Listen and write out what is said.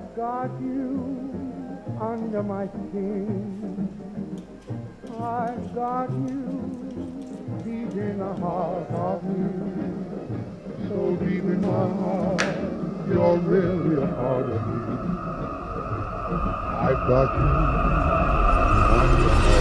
I've got you under my skin. I've got you deep in the heart of me. So deep in my heart, you're really a part of me. I've got you under my